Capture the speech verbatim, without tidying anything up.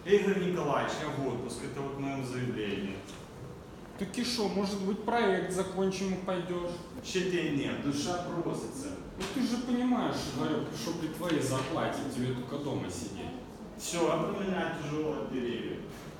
Игорь Николаевич, я в отпуск, это вот мое заявление. Так и что, может быть, проект закончим и пойдешь? Щетей нет, душа просится. Ну ты же понимаешь, говорю, что при твоей зарплате тебе только дома сидеть. Все, а поменять тяжело от деревьев.